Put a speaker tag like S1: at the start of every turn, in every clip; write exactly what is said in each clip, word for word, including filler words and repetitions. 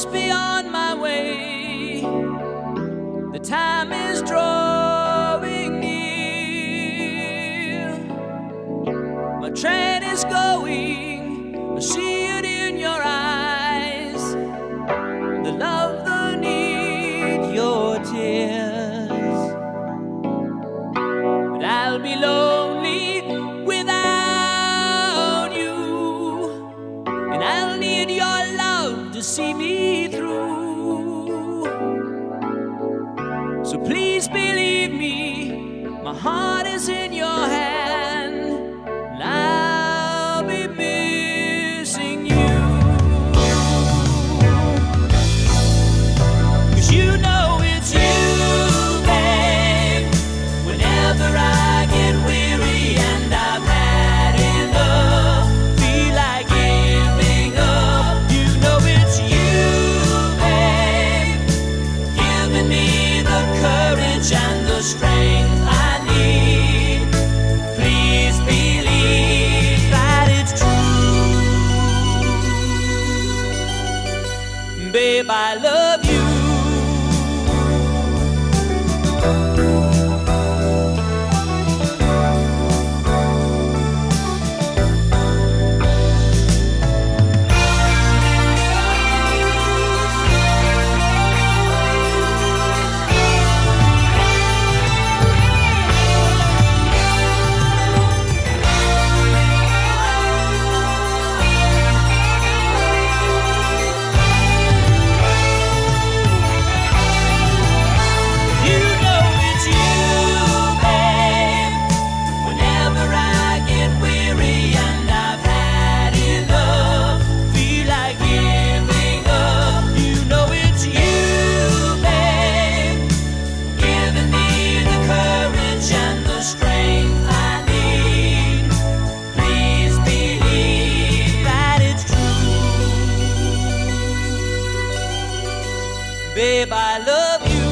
S1: must be on my way. The time is drawing near. My train is going, I see it in your eyes. The love, the need, your tears. But I'll be lonely without you, and I'll need your love to see me through. So please believe me, my heart is in your hand, and I'll be missing you. 'Cause you know it's you, babe. Whenever I get weary and I've had enough, feel like giving up, you know it's you, babe, giving me the courage and the strength I need. Please believe that it's true. Babe, I love you. Babe, I love you.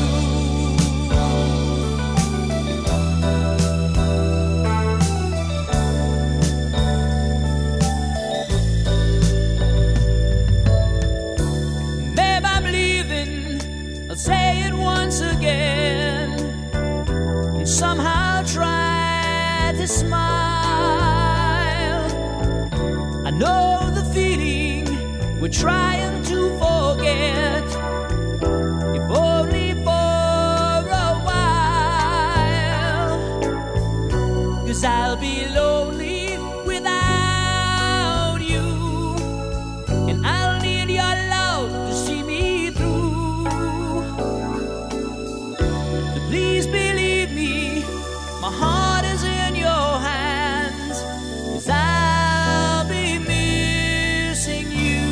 S1: Babe, I'm leaving, I'll say it once again, and somehow try to smile. I know the feeling we're trying to forget, if only for a while. 'Cause I'll be lonely without you, and I'll need your love to see me through. So please believe me, my heart is in your hands, 'cause I'll be missing you.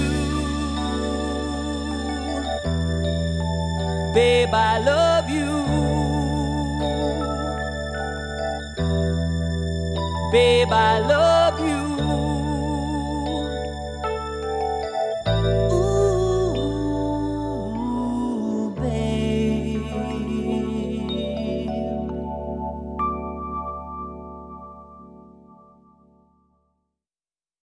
S1: Babe, I love you. Babe, I love you.